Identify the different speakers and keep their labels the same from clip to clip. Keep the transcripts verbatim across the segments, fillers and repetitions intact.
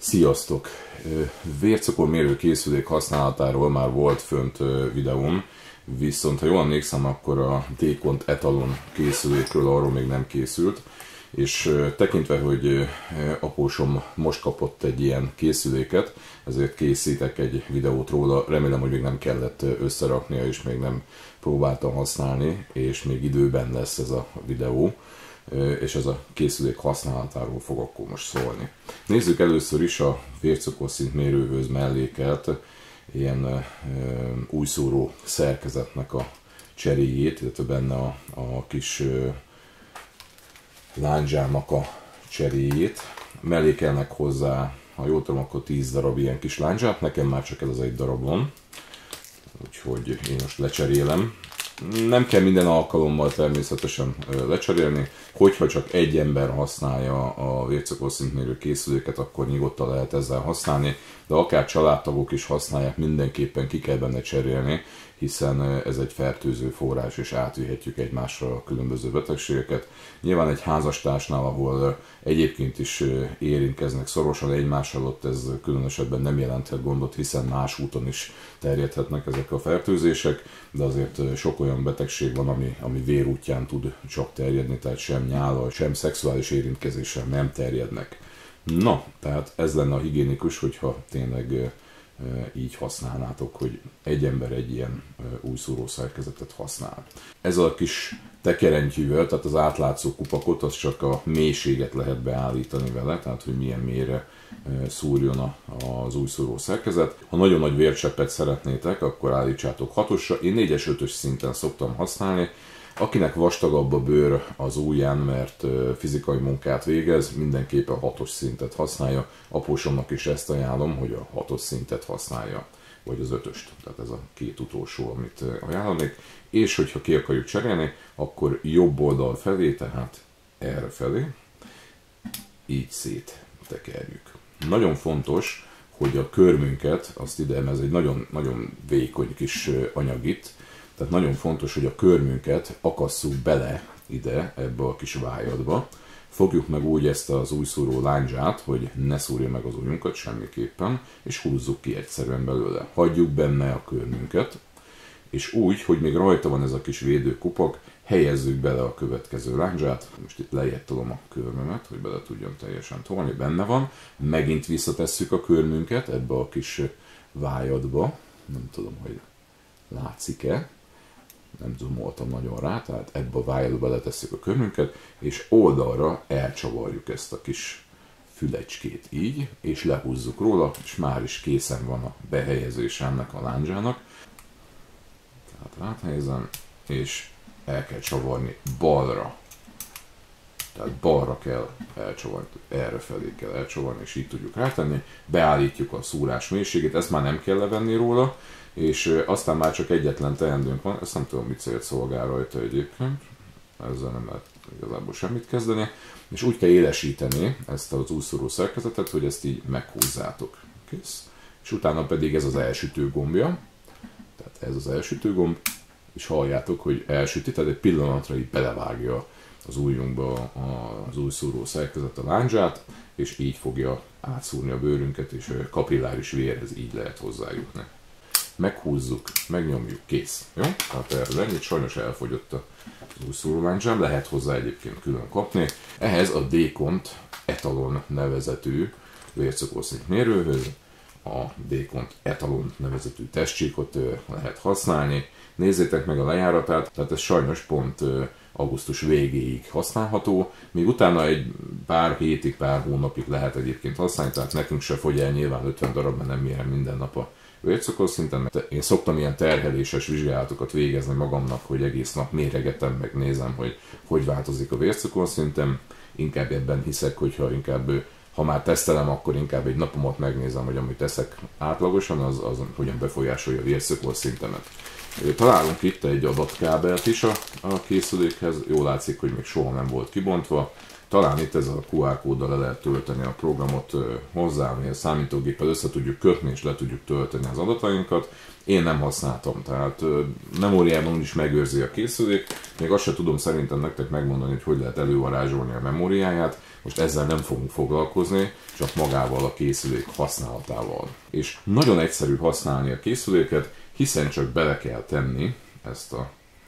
Speaker 1: Sziasztok! Vércukormérő készülék használatáról már volt fönt videóm, viszont ha jól emlékszem, akkor a D-Cont etalon készülékről arról még nem készült, és tekintve, hogy apósom most kapott egy ilyen készüléket, ezért készítek egy videót róla, remélem, hogy még nem kellett összeraknia, és még nem próbáltam használni, és még időben lesz ez a videó, és ez a készülék használatáról fog akkor most szólni. Nézzük először is a vércukorszint mérőhöz mellékelt ilyen e, újszóró szerkezetnek a cseréjét, illetve benne a, a kis e, lándzsának a cseréjét. Mellékelnek hozzá, ha jól tudom, akkor tíz darab ilyen kis lándzsát, nekem már csak ez az egy darab van, úgyhogy én most lecserélem. Nem kell minden alkalommal természetesen lecserélni, hogyha csak egy ember használja a vércukorszintmérő készüléket, akkor nyugodtan lehet ezzel használni, de akár családtagok is használják, mindenképpen ki kell benne cserélni, hiszen ez egy fertőző forrás, és átvihetjük egymásra a különböző betegségeket. Nyilván egy házastársnál, ahol egyébként is érintkeznek szorosan egymással, ott ez különösebben nem jelenthet gondot, hiszen más úton is terjedhetnek ezek a fertőzések, de azért sok olyan betegség van, ami, ami vérútján tud csak terjedni, tehát sem nyállal, sem szexuális érintkezéssel nem terjednek. Na, tehát ez lenne a higiénikus, hogyha tényleg így használnátok, hogy egy ember egy ilyen új szúrószerkezetet használ. Ez a kis tekerentyűvel, tehát az átlátszó kupakot, az csak a mélységet lehet beállítani vele, tehát hogy milyen mélyre szúrjon az új szúrószerkezet. Ha nagyon nagy vércseppet szeretnétek, akkor állítsátok hatosra. Én négyes ötös szinten szoktam használni. Akinek vastagabb a bőr az ujján, mert fizikai munkát végez, mindenképpen hatos szintet használja. Apósomnak is ezt ajánlom, hogy a hatos szintet használja, vagy az ötöst. Tehát ez a két utolsó, amit ajánlanék. És hogyha ki akarjuk cserélni, akkor jobb oldal felé, tehát erre felé, így széttekerjük. Nagyon fontos, hogy a körmünket, azt ide, ez egy nagyon, nagyon vékony kis anyag itt, tehát nagyon fontos, hogy a körmünket akasszuk bele ide, ebbe a kis vájadba. Fogjuk meg úgy ezt az újszúró lándzsát, hogy ne szúrja meg az ujjunkat semmiképpen, és húzzuk ki egyszerűen belőle. Hagyjuk benne a körmünket, és úgy, hogy még rajta van ez a kis védőkupak, helyezzük bele a következő lándzsát. Most itt lejjebb tolom a körmömet, hogy bele tudjam teljesen tolni, benne van. Megint visszatesszük a körmünket ebbe a kis vájadba. Nem tudom, hogy látszik-e. Nem zoomoltam nagyon rá, tehát ebbe a vájadba beletesszük a körmünket, és oldalra elcsavarjuk ezt a kis fülecskét így, és lehúzzuk róla, és már is készen van a behelyezés ennek a lándzsának. Tehát áthelyezem, és el kell csavarni balra. Tehát balra kell elcsavarni, erre felé kell elcsavarni, és így tudjuk rátenni. Beállítjuk a szúrás mélységét, ezt már nem kell levenni róla, és aztán már csak egyetlen teendőnk van, ezt nem tudom, mit célt szolgál rajta egyébként, ezzel nem lehet igazából semmit kezdeni, és úgy kell élesíteni ezt az újszúró szerkezetet, hogy ezt így meghúzzátok. Kész. És utána pedig ez az elsütő gombja, tehát ez az elsütő gomb, és halljátok, hogy elsüti, tehát egy pillanatra így belevágja az ujjunkba az újszúró szerkezet a lándzsát, és így fogja átszúrni a bőrünket, és a kapilláris vérhez így lehet hozzájutni. Meghúzzuk, megnyomjuk, kész. Jó? Tehát erről ennyit, sajnos elfogyott az újszúró lándzsám, lehet hozzá egyébként külön kapni. Ehhez a D-Cont etalon nevezetű vércukorszint mérőhöz a D-Cont etalon nevezetű testcsíkot lehet használni. Nézzétek meg a lejáratát, tehát ez sajnos pont augusztus végéig használható, még utána egy pár hétig, pár hónapig lehet egyébként használni, tehát nekünk se fogy el nyilván ötven darab, mert nem mérem minden nap a vércukorszinten. Én szoktam ilyen terheléses vizsgálatokat végezni magamnak, hogy egész nap méregetem, meg nézem, hogy hogy változik a vércukorszintem. Inkább ebben hiszek, hogyha inkább, ha már tesztelem, akkor inkább egy napomat megnézem, hogy amit teszek átlagosan, az, az hogyan befolyásolja a vércukorszintemet. Találunk itt egy adatkábelt is a, a készülékhez, jól látszik, hogy még soha nem volt kibontva, Talán itt ezzel a kú ár kóddal le lehet tölteni a programot, hozzáállni a számítógéppel, össze tudjuk kötni és le tudjuk tölteni az adatainkat. Én nem használtam, tehát memóriában is megőrzi a készülék, még azt sem tudom szerintem nektek megmondani, hogy hogy lehet elővarázsolni a memóriáját, most ezzel nem fogunk foglalkozni, csak magával a készülék használatával. És nagyon egyszerű használni a készüléket, hiszen csak bele kell tenni ezt a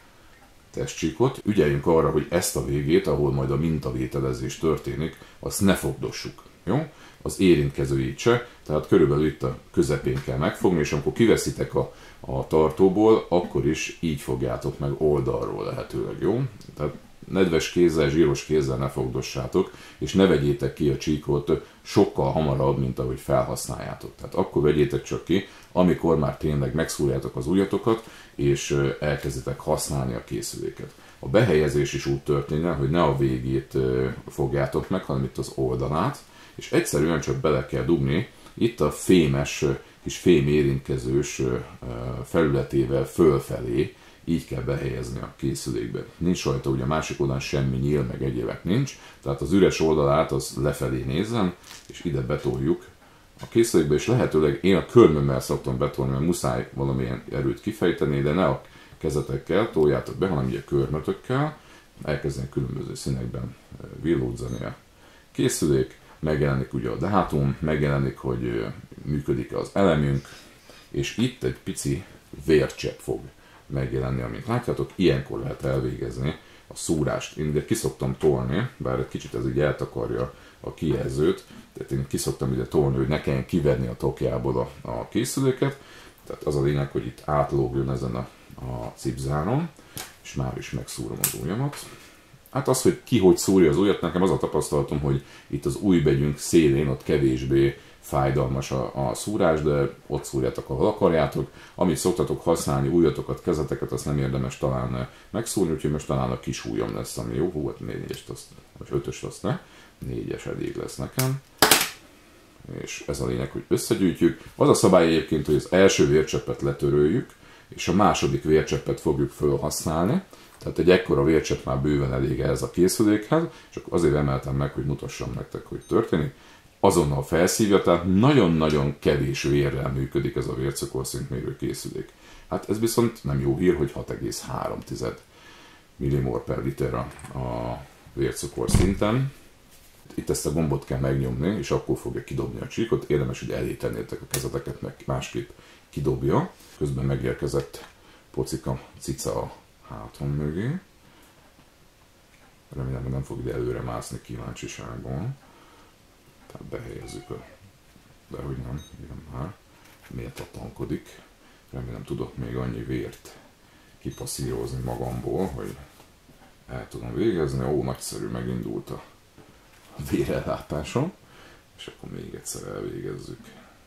Speaker 1: testcsíkot. Ügyeljünk arra, hogy ezt a végét, ahol majd a mintavételezés történik, azt ne fogdossuk. Jó? Az érintkezőjét se, tehát körülbelül itt a közepén kell megfogni, és amikor kiveszitek a, a tartóból, akkor is így fogjátok meg oldalról lehetőleg, jó? Tehát nedves kézzel, zsíros kézzel ne fogdossátok, és ne vegyétek ki a csíkot sokkal hamarabb, mint ahogy felhasználjátok. Tehát akkor vegyétek csak ki, amikor már tényleg megszúrjátok az ujjatokat, és elkezditek használni a készüléket. A behelyezés is úgy történne, hogy ne a végét fogjátok meg, hanem itt az oldalát, és egyszerűen csak bele kell dugni itt a fémes, kis fém érintkezős felületével fölfelé, így kell behelyezni a készülékbe. Nincs rajta, ugye a másik oldalán semmi nyíl, meg egyébek nincs, tehát az üres oldalát az lefelé nézem, és ide betoljuk a készülékbe, és lehetőleg én a körmömmel szoktam betolni, mert muszáj valamilyen erőt kifejteni, de ne a kezetekkel toljátok be, hanem így a körmötökkel, elkezdeni különböző színekben villódzani a készülék, megjelenik ugye a dátum, megjelenik, hogy működik az elemünk, és itt egy pici vércsepp fog megjelenni, amit látjátok, ilyenkor lehet elvégezni a szúrást. Én ide ki szoktam tolni, bár egy kicsit ez így eltakarja a kijelzőt, tehát én ki szoktam ide tolni, hogy ne kelljen kivenni a tokjából a, a készüléket, tehát az a lényeg, hogy itt átlógjon ezen a, a cipzáron, és már is megszúrom az ujjamat. Hát az, hogy ki hogy szúrja az ujjat, nekem az a tapasztalatom, hogy itt az ujjbegyünk szélén ott kevésbé fájdalmas a, a szúrás, de ott szúrjátok, ahol akarjátok. Amit szoktatok használni, ujjatokat, kezeteket, azt nem érdemes talán megszúrni, úgyhogy most talán a kis ujjam lesz, ami jó. Hú, négyest, azt, vagy ötös azt ne. Négyes elég lesz nekem. És ez a lényeg, hogy összegyűjtjük. Az a szabály egyébként, hogy az első vércseppet letöröljük, és a második vércseppet fogjuk felhasználni. Tehát egy ekkora vércsepp már bőven elég ez a készülékhez, csak azért emeltem meg, hogy mutassam nektek, hogy történik. Azonnal felszívja, tehát nagyon-nagyon kevés vérrel működik ez a vércukorszintmérő készülék. Hát ez viszont nem jó hír, hogy hat egész három millimol per liter a, a vércukor szinten. Itt ezt a gombot kell megnyomni, és akkor fogja kidobni a csíkot. Érdemes, hogy elé tennétek a kezeteket, meg másképp kidobja. Közben megérkezett pocika cica a hátam mögé. Remélem, hogy nem fog ide előre mászni kíváncsiságból. Tehát behelyezzük a... De hogy nem, igen már. Méltatlankodik. Remélem tudok még annyi vért kipasszírozni magamból, hogy el tudom végezni. Ó, nagyszerű, megindult a vérellátásom. És akkor még egyszer elvégezzük.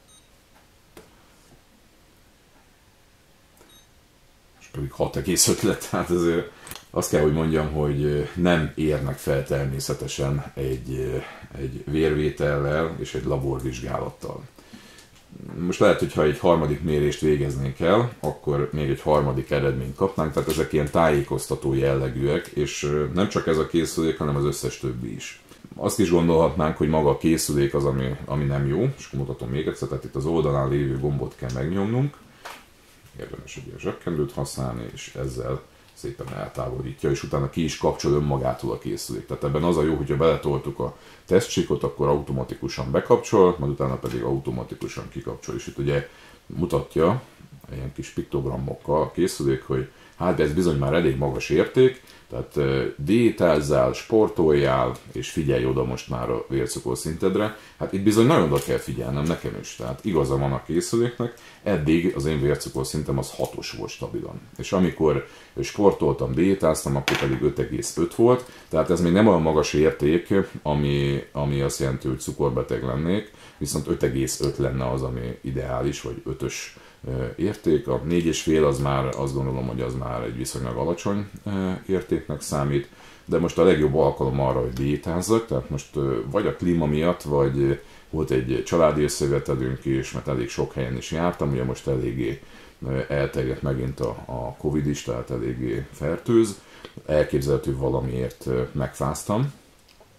Speaker 1: És pedig hat egész öt lett, hát ezért azt kell, hogy mondjam, hogy nem érnek fel természetesen egy, egy vérvétellel és egy laborvizsgálattal. Most lehet, hogy ha egy harmadik mérést végeznénk el, akkor még egy harmadik eredményt kapnánk, tehát ezek ilyen tájékoztató jellegűek, és nem csak ez a készülék, hanem az összes többi is. Azt is gondolhatnánk, hogy maga a készülék az, ami, ami nem jó, és mutatom még egyszer, tehát itt az oldalán lévő gombot kell megnyomnunk. Érdemes egy ilyen zsebkendőt használni, és ezzel szépen eltávolítja, és utána ki is kapcsol önmagától a készülék. Tehát ebben az a jó, hogyha beletoltuk a tesztcsíkot, akkor automatikusan bekapcsol, majd utána pedig automatikusan kikapcsol. És itt ugye mutatja ilyen kis piktogramokkal a készülék, hogy hát ez bizony már elég magas érték, tehát diétázzál, sportoljál, és figyelj oda most már a vércukorszintedre. Hát itt bizony nagyon oda kell figyelnem, nekem is. Tehát igaza van a készüléknek, eddig az én vércukorszintem az hatos volt stabilan. És amikor sportoltam, diétáztam, akkor pedig öt egész öt volt, tehát ez még nem olyan magas érték, ami, ami azt jelenti, hogy cukorbeteg lennék, viszont öt egész öt lenne az, ami ideális, vagy ötös érték. A négy egész öt az már azt gondolom, hogy az már egy viszonylag alacsony értéknek számít, de most a legjobb alkalom arra, hogy diétázzak, tehát most vagy a klíma miatt, vagy volt egy családi összejövetelünk is, mert elég sok helyen is jártam, ugye most eléggé elterjedt megint a, a Covid is, tehát eléggé fertőz, elképzelhető valamiért megfáztam,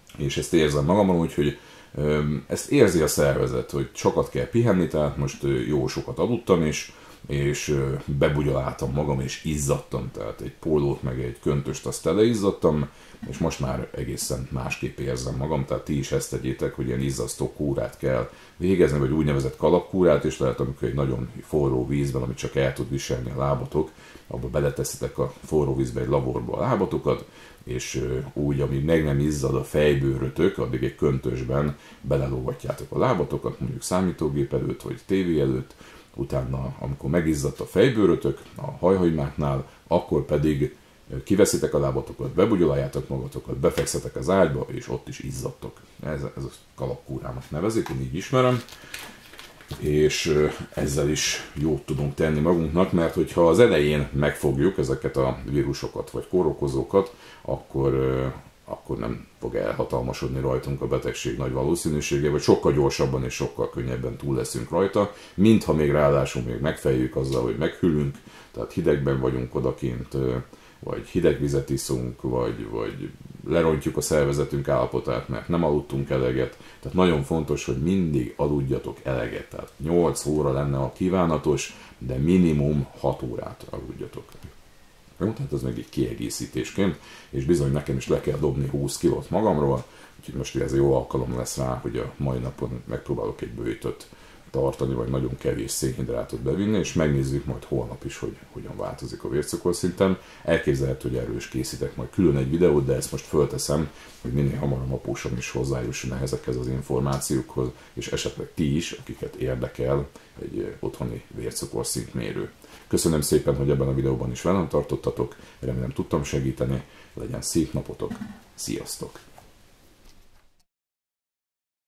Speaker 1: és ezt érzem magamon, úgyhogy ezt érzi a szervezet, hogy sokat kell pihenni, tehát most jó sokat aludtam is, és bebugyoláltam magam, és izzadtam, tehát egy pólót, meg egy köntöst, azt teleizzadtam, és most már egészen másképp érzem magam, tehát ti is ezt tegyétek, hogy ilyen izzasztó kúrát kell végezni, vagy úgynevezett kalapkúrát, és lehet, amikor egy nagyon forró vízben, amit csak el tud viselni a lábatok, abba beleteszitek a forró vízbe, egy laborba a lábatokat, és úgy, amíg meg nem izzad a fejbőrötök, addig egy köntösben belelógatjátok a lábatokat, mondjuk számítógép előtt, vagy tévé előtt, utána, amikor megizzadt a fejbőrötök a hajhagymáknál, akkor pedig kiveszitek a lábatokat, bebugyoláljátok magatokat, befekszetek az ágyba, és ott is izzadtok. Ez, ez a kalapkúrának nevezik, én így ismerem. És ezzel is jót tudunk tenni magunknak, mert hogyha az elején megfogjuk ezeket a vírusokat vagy kórokozókat, akkor, akkor nem fog elhatalmasodni rajtunk a betegség nagy valószínűsége, vagy sokkal gyorsabban és sokkal könnyebben túl leszünk rajta, mintha még ráadásul még megfejjük azzal, hogy meghűlünk, tehát hidegben vagyunk odakint, vagy hideg vizet iszunk, vagy, vagy lerontjuk a szervezetünk állapotát, mert nem aludtunk eleget. Tehát nagyon fontos, hogy mindig aludjatok eleget. Tehát nyolc óra lenne a kívánatos, de minimum hat órát aludjatok. Jó, tehát ez meg egy kiegészítésként, és bizony nekem is le kell dobni húsz kilót magamról, úgyhogy most ez jó alkalom lesz rá, hogy a mai napon megpróbálok egy böjtöt tartani, vagy nagyon kevés szénhidrátot bevinni, és megnézzük majd holnap is, hogy hogyan változik a vércukorszintem. Elképzelhető, hogy erről is készítek majd külön egy videót, de ezt most fölteszem, hogy minél hamarabb apósom is hozzájusson ezekhez az információkhoz, és esetleg ti is, akiket érdekel egy otthoni vércukorszintmérő. Köszönöm szépen, hogy ebben a videóban is velem tartottatok, remélem tudtam segíteni, legyen szép napotok, sziasztok!